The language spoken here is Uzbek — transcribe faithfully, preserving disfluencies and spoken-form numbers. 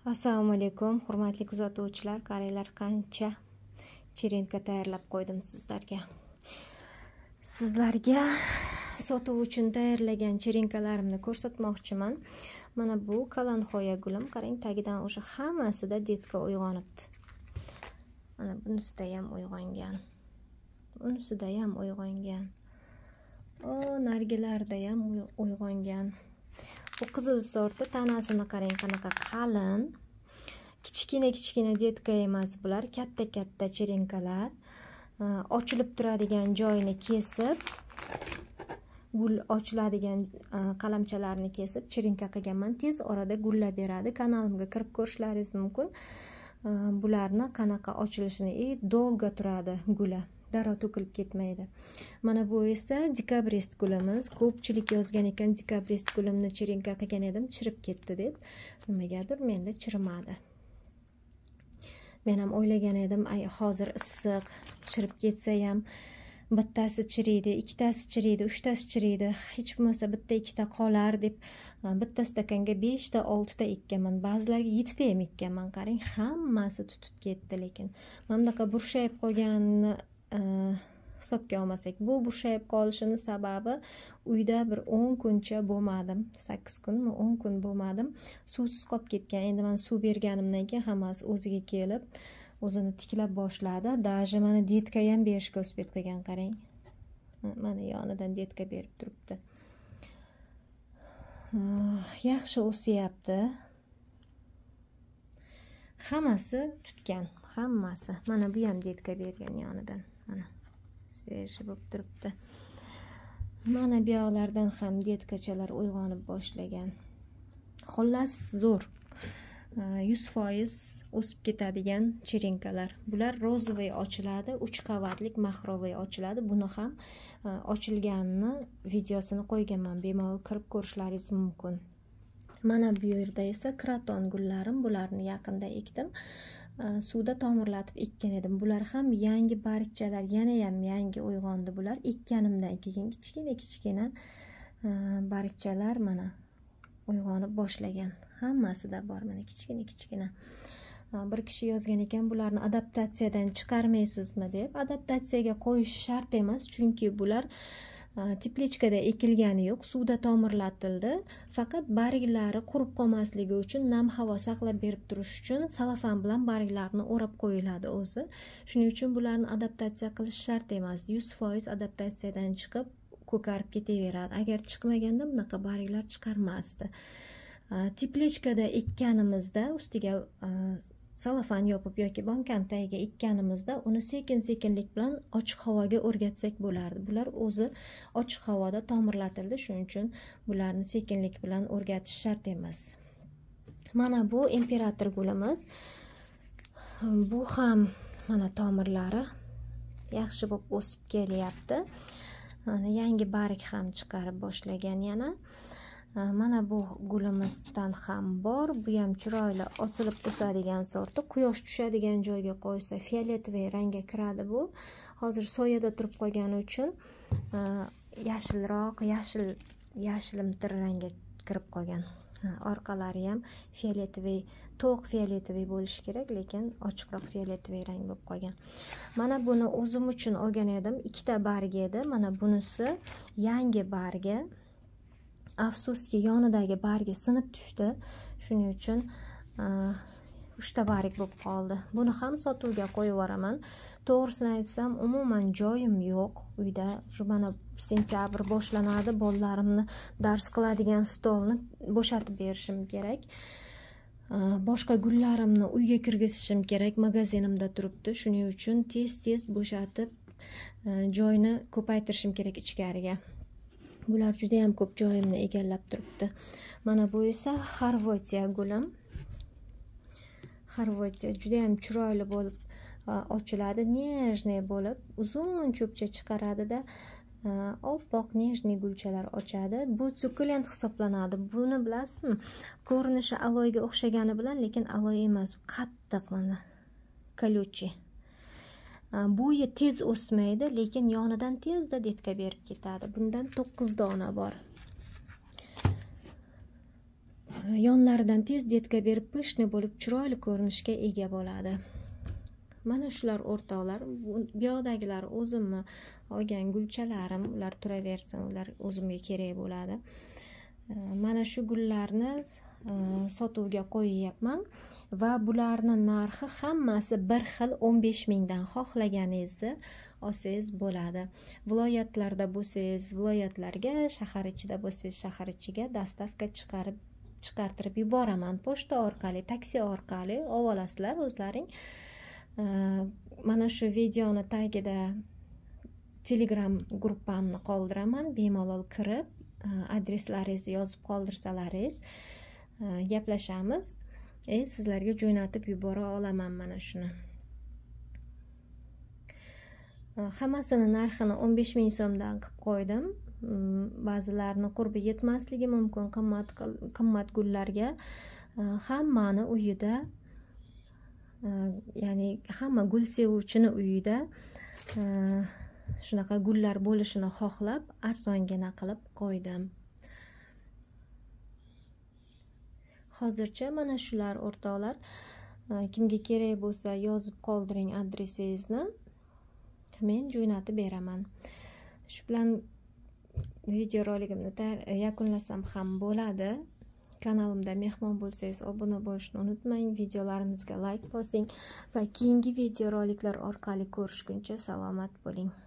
Assalomu alaykum, hurmatli kuzatuvchilar. Qaranglar, qancha cherenka tayyorlab qo'ydim sizlarga. Sizlarga sotuv uchun tayyorlagan cherenkalarimni ko'rsatmoqchiman. Mana bu kalanxoya gulim. Qarang, tagidan o'sha hammasida detka uyg'onibdi. Mana bunisida ham uyg'ongan. Bunisida ham uyg'ongan. O, nargilarda ham uyg'ongan. Bu qizil sorti, tanasini qarang qanaqa qalin. Kichkina kichkina detka emas bular, katta katta cherenkalar. Ochilib turadigan joyini kesib, gul ochiladigan qalamchalarni kesib cherenka qilganman. Tez orada gullab beradi. Kanalimga kirib ko'rishlaringiz mumkin. Bularni qanaqa ochilishini, e, dolga turadi guli. Darrov to'kilib ketmaydi. Mana bu esa dekabrist gulimiz. Ko'pchilik yozgan ekan, dekabrist gulimni cherenka qilgan edim, chirib ketdi deb. Nimagadir menda chirimadi. Men ham o'ylagan edim, ay hozir issiq, chirib ketsa ham bittasi chiriydi, ikkitasi chiriydi, uchtasi chiriydi, hech bo'lmasa bitta ikkita qolar deb bitta stakanga beshta, oltita ekkanman. Ba'zilarga yettita ham ekkanman. Qarang, hammasi tutib ketdi, lekin mana bunaqa burshayib qolganini hisobga olmasak, bu burshayib qolishini sababi uyda bir o'n kuncha bo'lmadim, sakkiz kunmi, o'n kun bo'lmadim, suvsiz qolib ketgan. Endi men suv berganimdan keyin hammasi o'ziga kelib, o'zini tiklab boshladi. Даже mana detka ham berishga uspet qilgan, qarang. Mana yonidan detka berib turibdi. Yaxshi o'syapti. Hammasi tutgan, hammasi. Mana bu ham detka bergan yonidan. Mana sveji bo'lib turibdi. Mana bu yoqlardan ham detkachalar uyg'onib boshlagan. Xullas zo'r. yuz foiz o'sib ketadigan cherenkalar. Bular rozovый ochiladi, uch qavatlik mahrovый ochiladi. Buni ham ochilganini videosini qo'yganman. Bemalol kirib ko'rishlaringiz mumkin. Mana bu yerda esa kraton gullarim. Bularni yaqinda ekdim. Suvda tomirlatib ekkan edim. Bular ham yangi bargchalar, yana ham yangi uyg'ondi bular. Ekkanimdan keyin kichkina kichkina bargchalar mana uyg'onib boshlagan. Hammasida bor mana kichkina kichkina. Bir kishi yozgan ekan, bularni adaptatsiyadan chiqarmaysizmi deb. Adaptatsiyaga qo'yish shart emas, chunki bular teplechkada ekilgani yo'q, suvda tomirlatildi. Faqat barglari qurib qolmasligi uchun, nam havo saqlab berib turish uchun salafan bilan barglarni o'rab qo'yiladi o'zi. Shuning uchun bularni adaptatsiya qilish shart emas. yuz foiz adaptatsiyadan chiqib ko'karib ketaveradi. Agar chiqmaganda bunaqa barglar chiqarmasdi. Teplechkada ekkanimizda ustiga salafan yopib yoki bankani tagiga ekkanimizda uni sekin-sekinlik bilan ochiq havoga o'rgatsak bo'lardi. Bular o'zi ochiq havoda tomirlatildi, shuning uchun bularni sekinlik bilan o'rgatish shart emas. Mana bu imperator gulimiz. Bu ham mana tomirlari yaxshi bo'lib o'sib kelyapti. Mana yangi barg ham chiqarib boshlagan yana. Mana bu gulimizdan ham bor. Bu ham chiroyli osilib o'sadigan sorti. Quyosh tushadigan joyga qo'ysa fioletoviy rangga kiradi bu. Hozir soyada turib qolgani uchun yashilroq, yashil, yashilimtir rangga kirib qolgan. Orqalari ham fioletoviy, to'q fioletoviy bo'lishi kerak, lekin ochiqroq fioletoviy rang bo'lib qolgan. Mana buni o'zim uchun olgan edim. Ikkita bargi edi. Mana bunisi yangi bargi. Afsuski yonidagi bargi sinib tushdi. Shuning uchun uchta barg bo'lib qoldi. Buni ham sotuvga qo'yib yuboraman. To'g'risini aytsam, umuman joyim yo'q uyda. Shu mana sentyabr boshlanadi, bolalarimni dars qiladigan stolni bo'shatib berishim kerak. Boshqa gullarimni uyga kirgizishim kerak, magazinimda turibdi. Shuning uchun tez-tez bo'shatib joyni ko'paytirishim kerak ichkariga. Bular juda ham ko'p joyimni egallab turibdi. Mana bu esa Xorvatiya gulim. Xorvatiya juda ham chiroyli bo'lib ochiladi, nejniy bo'lib, uzun cho'pcha chiqaradi-da, oppoq nejniy gulchalar ochadi. Bu sukulent hisoblanadi. Buni bilasizmi? Ko'rinishi aloyga o'xshagani bilan, lekin aloy emas, qattiq mana колючий. Bo'yi tez o'smaydi, lekin yonidan tezda detka berib ketadi. Bundan to'qqiz dona bor. yonlaridan tez detka berib pishni bo'lib chiroyli ko'rinishga ega bo'ladi. Mana shular o'rtoqlar, bu yoqdagilar o'zimni olgan gulchalarim, ular turaversin, ular o'zimga kerak bo'ladi. Mana shu gullarni sotuvga qo'yyapman va bularni narxi hammasi bir xil o'n besh mingdan, xohlaganingizni olsangiz bo'ladi. Viloyatlarda bo'lsangiz, viloyatlarga, shahar ichida bo'lsangiz, shahar ichiga dostavka chiqarib chiqartirib yuboraman. Pochta orqali, taksi orqali olasizlar o'zlaring. Mana shu videoni tagida Telegram gruppamni qoldiraman. Bemalol kirib, adreslaringizni yozib qoldirsalaringiz, gaplashamiz. E, sizlarga jo'natib yubora olaman mana shuni. Hammasini narxini o'n besh ming so'mdan qilib qo'ydim. Ba'zilarni qurbi yetmasligi mumkin qimmat qimmat gullarga. Hammani uyida, ya'ni hamma gul sevuvchini uyida shunaqa gullar bo'lishini xohlab arzongina qilib qo'ydim. Hozircha mana shular o'rtoqlar. Kimga kerak bo'lsa yozib qoldiring adresingizni. Men jo'natib beraman. Shu bilan video roligimni yakunlasam ham bo'ladi. Kanalimda mehmon bo'lsangiz obuna bo'lishni unutmang. Videolarimizga like bosing va keyingi video roliklar orqali ko'rishguncha salomat bo'ling.